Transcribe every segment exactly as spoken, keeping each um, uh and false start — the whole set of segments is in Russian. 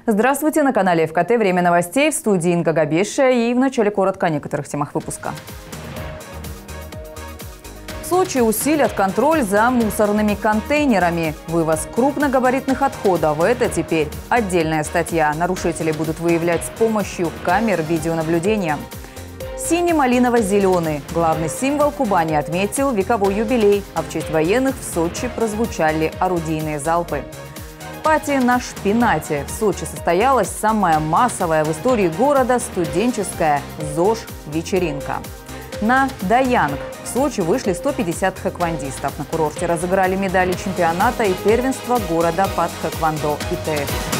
Здравствуйте, на канале эф ка тэ. Время новостей, в студии Инга Габеша, и в начале коротко о некоторых темах выпуска. В Сочи усилят контроль за мусорными контейнерами. Вывоз крупногабаритных отходов – это теперь отдельная статья. Нарушителей будут выявлять с помощью камер видеонаблюдения. Сине-малиново-зеленый. Главный символ Кубани отметил вековой юбилей, а в честь военных в Сочи прозвучали орудийные залпы. Пати на шпинате. В Сочи состоялась самая массовая в истории города студенческая ЗОЖ-вечеринка. На Даянг в Сочи вышли сто пятьдесят тхэквондистов. На курорте разыграли медали чемпионата и первенства города по тхэквондо и тэ эф.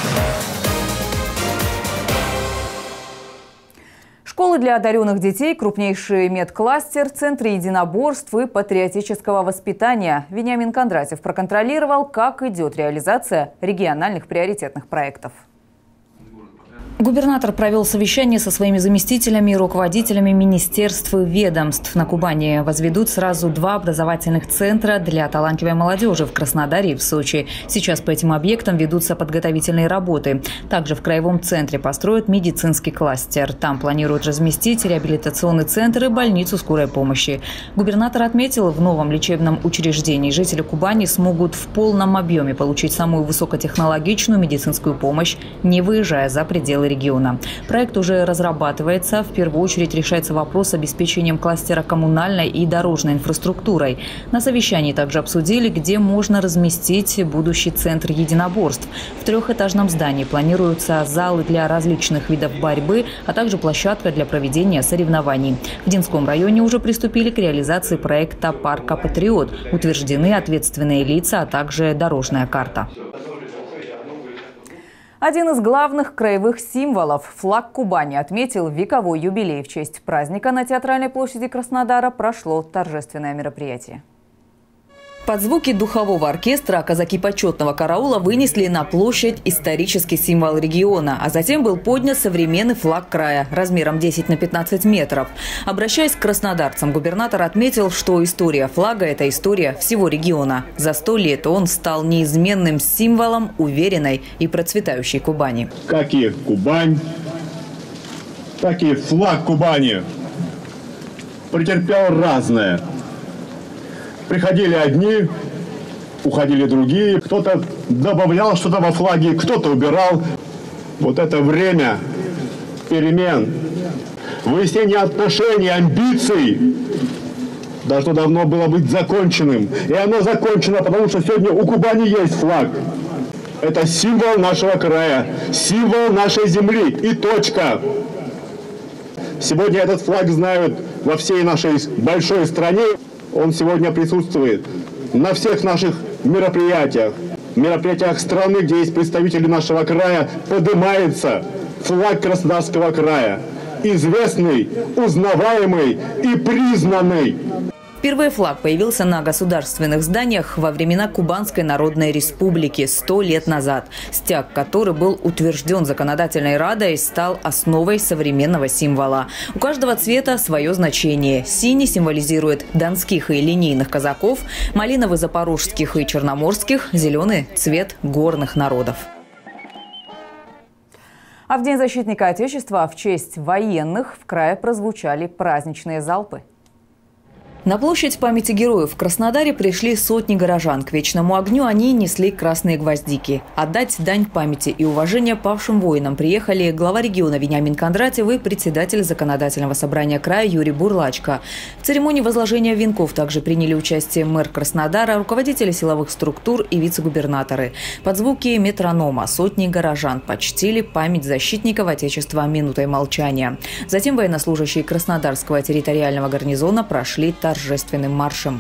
Школы для одаренных детей, крупнейший медкластер, центры единоборств и патриотического воспитания. Вениамин Кондратьев проконтролировал, как идет реализация региональных приоритетных проектов. Губернатор провел совещание со своими заместителями и руководителями министерств и ведомств. На Кубани возведут сразу два образовательных центра для талантливой молодежи в Краснодаре и в Сочи. Сейчас по этим объектам ведутся подготовительные работы. Также в краевом центре построят медицинский кластер. Там планируют разместить реабилитационный центр и больницу скорой помощи. Губернатор отметил, в новом лечебном учреждении жители Кубани смогут в полном объеме получить самую высокотехнологичную медицинскую помощь, не выезжая за пределы региона. Проект уже разрабатывается. В первую очередь решается вопрос с обеспечением кластера коммунальной и дорожной инфраструктурой. На совещании также обсудили, где можно разместить будущий центр единоборств. В трехэтажном здании планируются залы для различных видов борьбы, а также площадка для проведения соревнований. В Динском районе уже приступили к реализации проекта «Парка Патриот». Утверждены ответственные лица, а также дорожная карта. Один из главных краевых символов – флаг Кубани отметил вековой юбилей. В честь праздника на Театральной площади Краснодара прошло торжественное мероприятие. Под звуки духового оркестра казаки почетного караула вынесли на площадь исторический символ региона, а затем был поднят современный флаг края размером десять на пятнадцать метров. Обращаясь к краснодарцам, губернатор отметил, что история флага – это история всего региона. За сто лет он стал неизменным символом уверенной и процветающей Кубани. Как и Кубань, так и флаг Кубани претерпел разное. Приходили одни, уходили другие. Кто-то добавлял что-то во флаге, кто-то убирал. Вот это время перемен, выяснение отношений, амбиций должно давно было быть законченным. И оно закончено, потому что сегодня у Кубани есть флаг. Это символ нашего края, символ нашей земли и точка. Сегодня этот флаг знают во всей нашей большой стране. Он сегодня присутствует на всех наших мероприятиях, мероприятиях страны, где есть представители нашего края, поднимается флаг Краснодарского края. Известный, узнаваемый и признанный. Впервые флаг появился на государственных зданиях во времена Кубанской Народной Республики сто лет назад. Стяг, который был утвержден Законодательной Радой, стал основой современного символа. У каждого цвета свое значение. Синий символизирует донских и линейных казаков, малиновый – запорожских и черноморских, зеленый – цвет горных народов. А в День защитника Отечества в честь военных в крае прозвучали праздничные залпы. На площадь памяти героев в Краснодаре пришли сотни горожан. К вечному огню они несли красные гвоздики. Отдать дань памяти и уважения павшим воинам приехали глава региона Вениамин Кондратьев и председатель Законодательного собрания края Юрий Бурлачко. В церемонии возложения венков также приняли участие мэр Краснодара, руководители силовых структур и вице-губернаторы. Под звуки метронома сотни горожан почтили память защитников Отечества минутой молчания. Затем военнослужащие Краснодарского территориального гарнизона прошли торжественным торжественным маршем.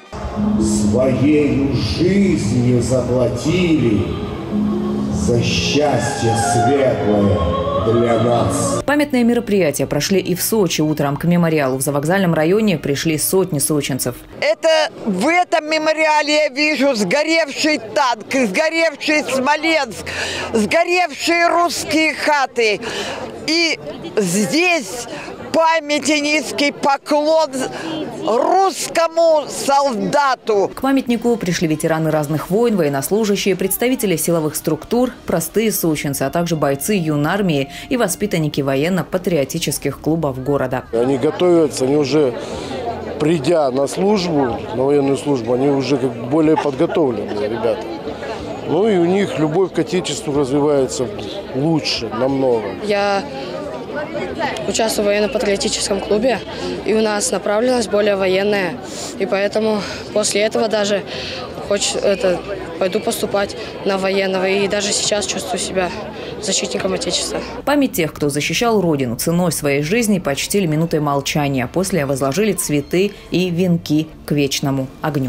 Своею жизнью заплатили за счастье светлое для нас. Памятные мероприятия прошли и в Сочи. Утром к мемориалу в Завокзальном районе пришли сотни сочинцев. Это в этом мемориале я вижу сгоревший танк, сгоревший Смоленск, сгоревшие русские хаты. И здесь память и низкий поклон русскому солдату. К памятнику пришли ветераны разных войн, военнослужащие, представители силовых структур, простые сочинцы, а также бойцы юнармии и воспитанники военно-патриотических клубов города. Они готовятся, они уже, придя на службу, на военную службу, они уже как более подготовленные ребята. Ну и у них любовь к Отечеству развивается лучше, намного. Я участвую в военно-патриотическом клубе, и у нас направленность более военная. И поэтому после этого даже хоть это, пойду поступать на военного. И даже сейчас чувствую себя защитником Отечества. Память тех, кто защищал Родину ценой своей жизни, почтили минутой молчания. После возложили цветы и венки к вечному огню.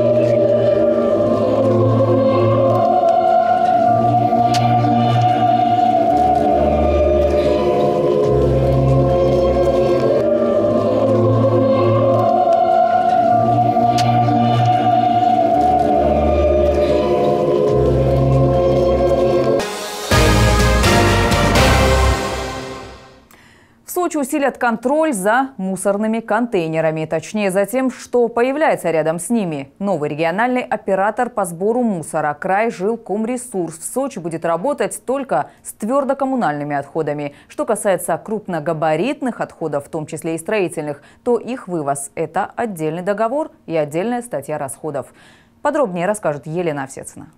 В Сочи усилят контроль за мусорными контейнерами. Точнее, за тем, что появляется рядом с ними. Новый региональный оператор по сбору мусора «Крайжилкомресурс» в Сочи будет работать только с твердокоммунальными отходами. Что касается крупногабаритных отходов, в том числе и строительных, то их вывоз – это отдельный договор и отдельная статья расходов. Подробнее расскажет Елена Овсецина.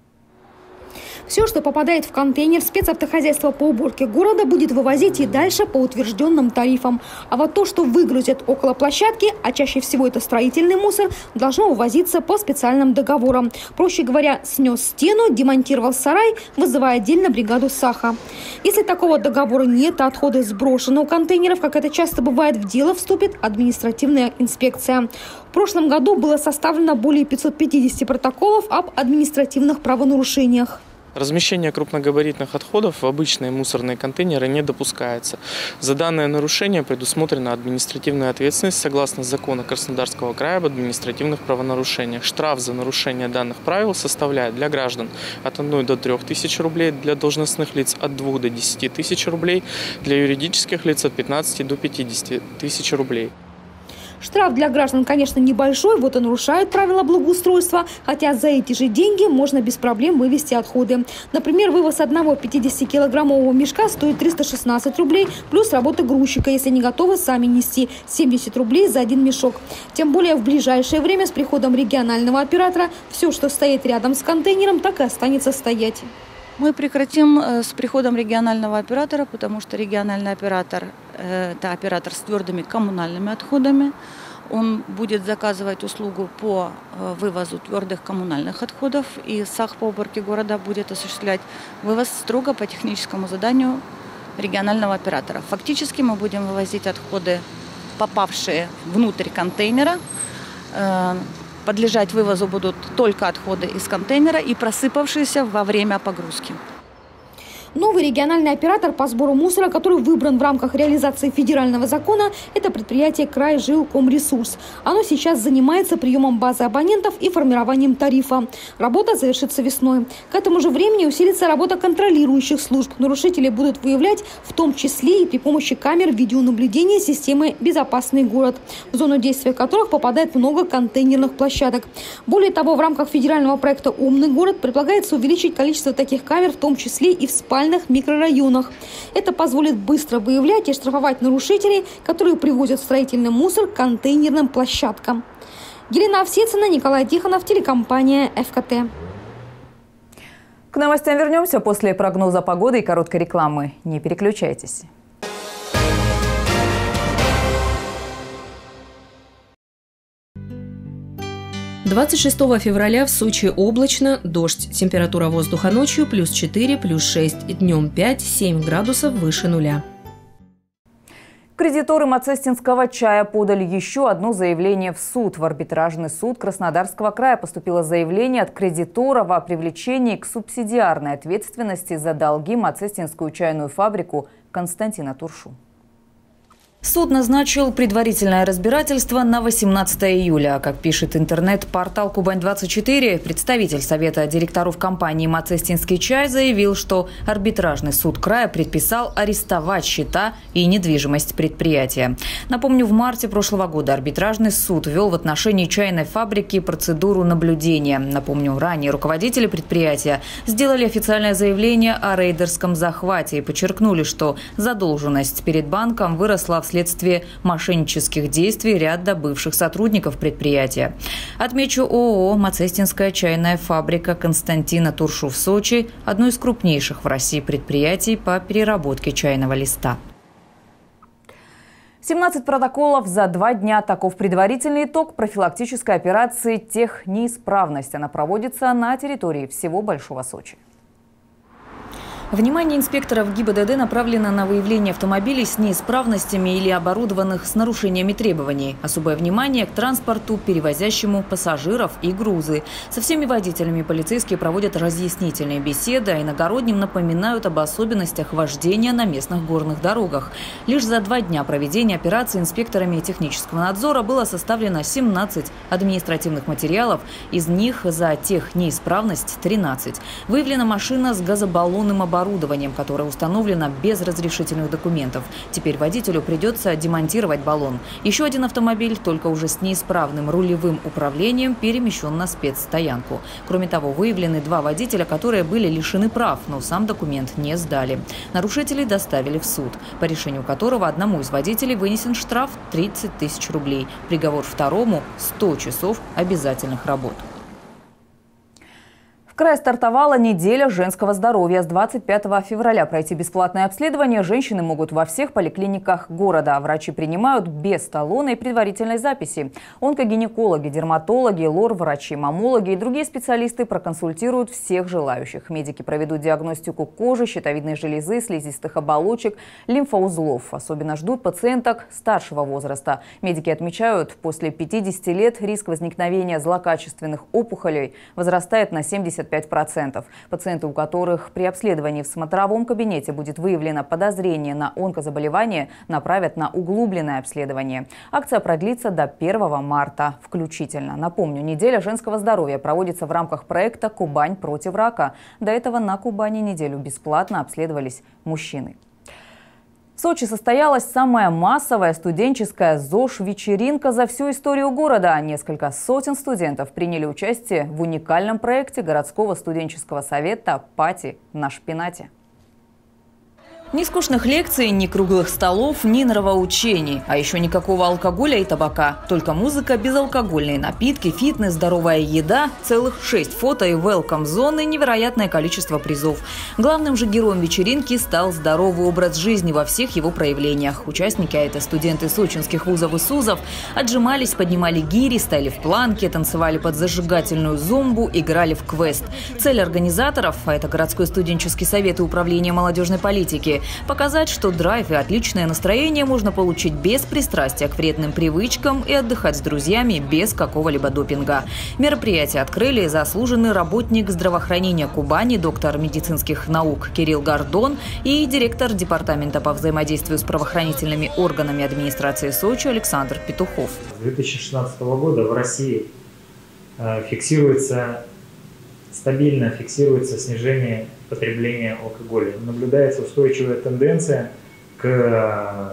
Все, что попадает в контейнер спецавтохозяйства по уборке города, будет вывозить и дальше по утвержденным тарифам. А вот то, что выгрузят около площадки, а чаще всего это строительный мусор, должно вывозиться по специальным договорам. Проще говоря, снес стену, демонтировал сарай, вызывая отдельно бригаду САХа. Если такого договора нет, а отходы сброшены у контейнеров, как это часто бывает, в дело вступит административная инспекция. В прошлом году было составлено более пятисот пятидесяти протоколов об административных правонарушениях. Размещение крупногабаритных отходов в обычные мусорные контейнеры не допускается. За данное нарушение предусмотрена административная ответственность согласно закону Краснодарского края об административных правонарушениях. Штраф за нарушение данных правил составляет для граждан от одной до трёх тысяч рублей, для должностных лиц от двух до десяти тысяч рублей, для юридических лиц от пятнадцати до пятидесяти тысяч рублей. Штраф для граждан, конечно, небольшой, вот и нарушают правила благоустройства, хотя за эти же деньги можно без проблем вывести отходы. Например, вывоз одного пятидесятикилограммового мешка стоит триста шестнадцать рублей, плюс работа грузчика, если не готовы сами нести, семьдесят рублей за один мешок. Тем более в ближайшее время с приходом регионального оператора все, что стоит рядом с контейнером, так и останется стоять. Мы прекратим с приходом регионального оператора, потому что региональный оператор – это оператор с твердыми коммунальными отходами. Он будет заказывать услугу по вывозу твердых коммунальных отходов, и САХ по уборке города будет осуществлять вывоз строго по техническому заданию регионального оператора. Фактически мы будем вывозить отходы, попавшие внутрь контейнера. Подлежать вывозу будут только отходы из контейнера и просыпавшиеся во время погрузки. Новый региональный оператор по сбору мусора, который выбран в рамках реализации федерального закона, это предприятие «Крайжилкомресурс». Оно сейчас занимается приемом базы абонентов и формированием тарифа. Работа завершится весной. К этому же времени усилится работа контролирующих служб. Нарушители будут выявлять в том числе и при помощи камер видеонаблюдения системы «Безопасный город», в зону действия которых попадает много контейнерных площадок. Более того, в рамках федерального проекта «Умный город» предполагается увеличить количество таких камер, в том числе и в спальных микрорайонах. Это позволит быстро выявлять и штрафовать нарушителей, которые привозят строительный мусор к контейнерным площадкам. Елена Овсецина, Николай Тихонов, телекомпания эф ка тэ. К новостям вернемся после прогноза погоды и короткой рекламы. Не переключайтесь. двадцать шестого февраля в Сочи облачно, дождь. Температура воздуха ночью плюс четыре, плюс шесть, днем пять-семь градусов выше нуля. Кредиторы Мацестинского чая подали еще одно заявление в суд. В арбитражный суд Краснодарского края поступило заявление от кредиторов о привлечении к субсидиарной ответственности за долги Мацестинскую чайную фабрику Константина Туршу. Суд назначил предварительное разбирательство на восемнадцатое июля. Как пишет интернет-портал Кубань двадцать четыре, представитель Совета директоров компании «Мацестинский чай» заявил, что арбитражный суд края предписал арестовать счета и недвижимость предприятия. Напомню, в марте прошлого года арбитражный суд ввел в отношении чайной фабрики процедуру наблюдения. Напомню, ранее руководители предприятия сделали официальное заявление о рейдерском захвате и подчеркнули, что задолженность перед банком выросла в вследствие мошеннических действий ряда бывших сотрудников предприятия. Отмечу, ООО «Мацестинская чайная фабрика» Константина Туршу в Сочи – одно из крупнейших в России предприятий по переработке чайного листа. семнадцать протоколов за два дня. Таков предварительный итог профилактической операции «Технеисправность». Она проводится на территории всего Большого Сочи. Внимание инспекторов ГИБДД направлено на выявление автомобилей с неисправностями или оборудованных с нарушениями требований. Особое внимание к транспорту, перевозящему пассажиров и грузы. Со всеми водителями полицейские проводят разъяснительные беседы, а иногородним напоминают об особенностях вождения на местных горных дорогах. Лишь за два дня проведения операции инспекторами технического надзора было составлено семнадцать административных материалов. Из них за технеисправность тринадцать. Выявлена машина с газобаллонным оборудованием. оборудованием, которое установлено без разрешительных документов. Теперь водителю придется демонтировать баллон. Еще один автомобиль, только уже с неисправным рулевым управлением, перемещен на спецстоянку. Кроме того, выявлены два водителя, которые были лишены прав, но сам документ не сдали. Нарушителей доставили в суд, по решению которого одному из водителей вынесен штраф тридцать тысяч рублей. Приговор второму – сто часов обязательных работ. В крае стартовала неделя женского здоровья. С двадцать пятого февраля пройти бесплатное обследование женщины могут во всех поликлиниках города. Врачи принимают без талона и предварительной записи. Онкогинекологи, дерматологи, лор-врачи, маммологи и другие специалисты проконсультируют всех желающих. Медики проведут диагностику кожи, щитовидной железы, слизистых оболочек, лимфоузлов. Особенно ждут пациенток старшего возраста. Медики отмечают, после пятидесяти лет риск возникновения злокачественных опухолей возрастает на семьдесят пять процентов. Пациенты, у которых при обследовании в смотровом кабинете будет выявлено подозрение на онкозаболевание, направят на углубленное обследование. Акция продлится до первого марта включительно. Напомню, неделя женского здоровья проводится в рамках проекта «Кубань против рака». До этого на Кубани неделю бесплатно обследовались мужчины. В Сочи состоялась самая массовая студенческая ЗОЖ-вечеринка за всю историю города. Несколько сотен студентов приняли участие в уникальном проекте городского студенческого совета «Пати на шпинате». Ни скучных лекций, ни круглых столов, ни нравоучений. А еще никакого алкоголя и табака. Только музыка, безалкогольные напитки, фитнес, здоровая еда, целых шесть фото и велком-зон и невероятное количество призов. Главным же героем вечеринки стал здоровый образ жизни во всех его проявлениях. Участники, а это студенты сочинских вузов и СУЗов, отжимались, поднимали гири, стояли в планке, танцевали под зажигательную зомбу, играли в квест. Цель организаторов, а это городской студенческий совет и управление молодежной политики, показать, что драйв и отличное настроение можно получить без пристрастия к вредным привычкам и отдыхать с друзьями без какого-либо допинга. Мероприятие открыли заслуженный работник здравоохранения Кубани, доктор медицинских наук Кирилл Гордон и директор департамента по взаимодействию с правоохранительными органами администрации Сочи Александр Петухов. С две тысячи шестнадцатого года в России фиксируется стабильно фиксируется снижение потребления алкоголя. Наблюдается устойчивая тенденция к,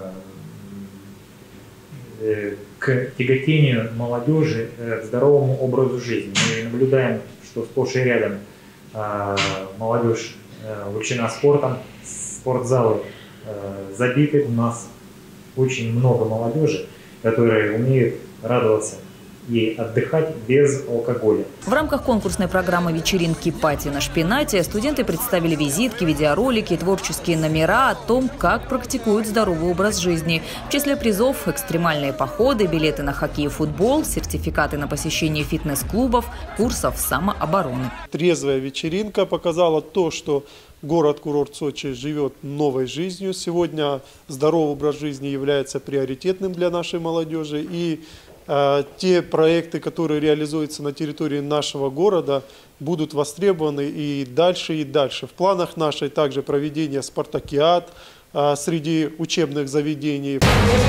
к тяготению молодежи к здоровому образу жизни. Мы наблюдаем, что сплошь и рядом молодежь увлечена спортом, спортзалы забиты. У нас очень много молодежи, которые умеют радоваться и отдыхать без алкоголя. В рамках конкурсной программы вечеринки «Пати на шпинате» студенты представили визитки, видеоролики, творческие номера о том, как практикуют здоровый образ жизни. В числе призов – экстремальные походы, билеты на хоккей и футбол, сертификаты на посещение фитнес-клубов, курсов самообороны. Трезвая вечеринка показала то, что город-курорт Сочи живет новой жизнью. Сегодня здоровый образ жизни является приоритетным для нашей молодежи. И те проекты, которые реализуются на территории нашего города, будут востребованы и дальше, и дальше. В планах нашей также проведение спартакиад, среди учебных заведений.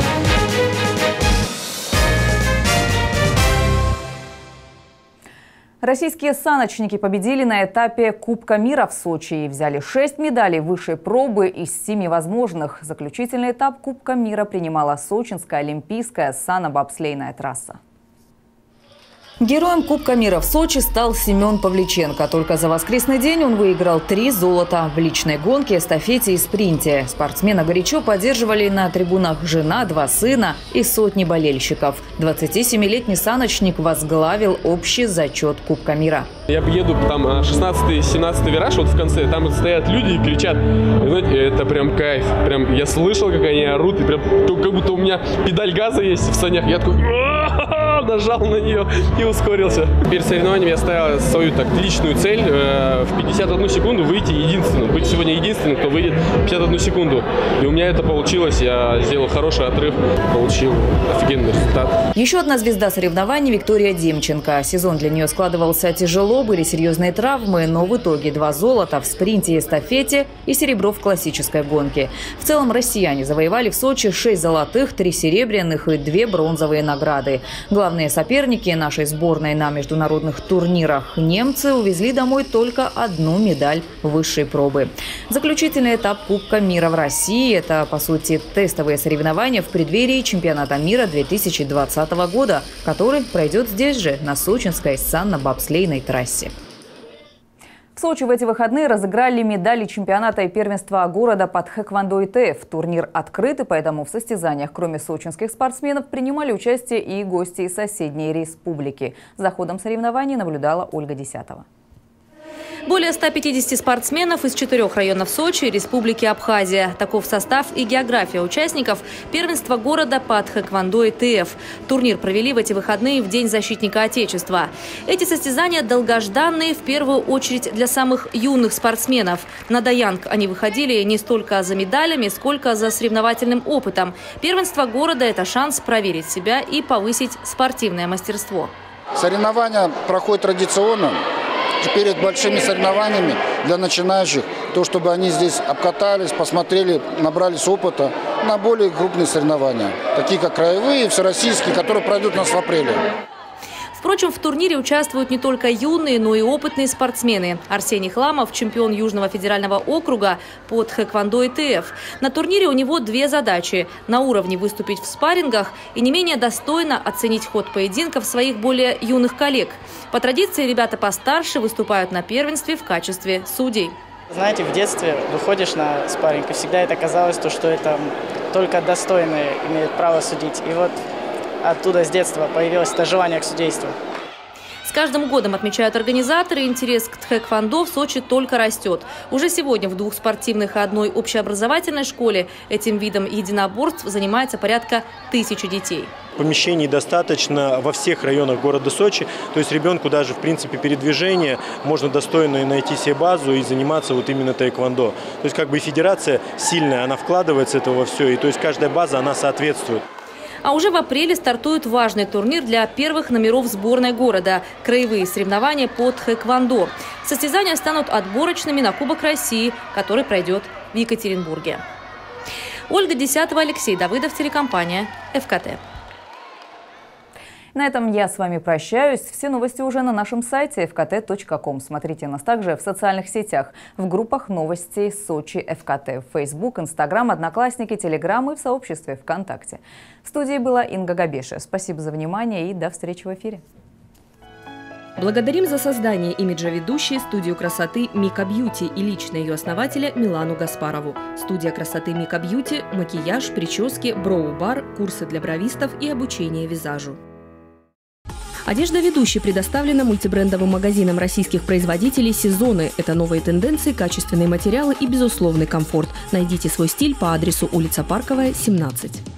Российские саночники победили на этапе Кубка мира в Сочи и взяли шесть медалей высшей пробы из семи возможных. Заключительный этап Кубка мира принимала Сочинская олимпийская сано-бобслейная трасса. Героем Кубка мира в Сочи стал Семен Павличенко. Только за воскресный день он выиграл три золота в личной гонке, эстафете и спринте. Спортсмена горячо поддерживали на трибунах жена, два сына и сотни болельщиков. двадцатисемилетний саночник возглавил общий зачет Кубка мира. Я еду там шестнадцатый-семнадцатый вираж, вот в конце, там стоят люди и кричат. И, знаете, это прям кайф. Прям я слышал, как они орут, и прям как будто у меня педаль газа есть в санях. Я такой нажал на нее и ускорился. Перед соревнованием я ставил свою так личную цель э, в пятьдесят одну секунду выйти единственным. Быть сегодня единственным, кто выйдет в пятьдесят одну секунду. И у меня это получилось. Я сделал хороший отрыв, получил офигенный результат. Еще одна звезда соревнований – Виктория Демченко. Сезон для нее складывался тяжело, были серьезные травмы, но в итоге два золота в спринте и эстафете и серебро в классической гонке. В целом россияне завоевали в Сочи шесть золотых, три серебряных и две бронзовые награды. Главные соперники нашей сборной на международных турнирах немцы увезли домой только одну медаль высшей пробы. Заключительный этап Кубка мира в России – это, по сути, тестовые соревнования в преддверии чемпионата мира две тысячи двадцатого года, который пройдет здесь же, на Сочинской санно-бобслейной трассе. В Сочи в эти выходные разыграли медали чемпионата и первенства города по тхэквондо и тэ эф. Турнир открыт, и поэтому в состязаниях, кроме сочинских спортсменов, принимали участие и гости из соседней республики. За ходом соревнований наблюдала Ольга Десятова. Более ста пятидесяти спортсменов из четырех районов Сочи и Республики Абхазия. Таков состав и география участников первенства города по тхэквондо и тэ эф. Турнир провели в эти выходные в День защитника Отечества. Эти состязания долгожданные в первую очередь для самых юных спортсменов. На Даянг они выходили не столько за медалями, сколько за соревновательным опытом. Первенство города – это шанс проверить себя и повысить спортивное мастерство. Соревнования проходят традиционно. И перед большими соревнованиями для начинающих, то, чтобы они здесь обкатались, посмотрели, набрались опыта на более крупные соревнования, такие как краевые, всероссийские, которые пройдут у нас в апреле. Впрочем, в турнире участвуют не только юные, но и опытные спортсмены. Арсений Хламов – чемпион Южного федерального округа по тхэквондо и тэ эф. На турнире у него две задачи – на уровне выступить в спаррингах и не менее достойно оценить ход поединков своих более юных коллег. По традиции, ребята постарше выступают на первенстве в качестве судей. Знаете, в детстве выходишь на спарринг, и всегда это казалось, то, что это только достойные имеют право судить. И вот оттуда с детства появилось это желание к судейству. С каждым годом, отмечают организаторы, интерес к тхэквондо в Сочи только растет. Уже сегодня в двух спортивных и одной общеобразовательной школе этим видом единоборств занимается порядка тысячи детей. Помещений достаточно во всех районах города Сочи. То есть ребенку даже, в принципе, передвижение можно достойно найти себе базу и заниматься вот именно тхэквондо. То есть как бы и федерация сильная, она вкладывается в это во все. И то есть каждая база, она соответствует. А уже в апреле стартует важный турнир для первых номеров сборной города – краевые соревнования по тхэквондо. Состязания станут отборочными на Кубок России, который пройдет в Екатеринбурге. Ольга Десятова, Алексей Давыдов, телекомпания эф ка тэ. На этом я с вами прощаюсь. Все новости уже на нашем сайте эф ка тэ точка ком. Смотрите нас также в социальных сетях, в группах новостей Сочи эф ка тэ, в Facebook, Instagram, Одноклассники, Telegram и в сообществе ВКонтакте. В студии была Инга Габеша. Спасибо за внимание и до встречи в эфире. Благодарим за создание имиджа ведущей студию красоты Мика Бьюти и лично ее основателя Милану Гаспарову. Студия красоты Мика Бьюти, макияж, прически, броу-бар, курсы для бровистов и обучение визажу. Одежда ведущей предоставлена мультибрендовым магазином российских производителей «Сезоны». Это новые тенденции, качественные материалы и безусловный комфорт. Найдите свой стиль по адресу улица Парковая, семнадцать.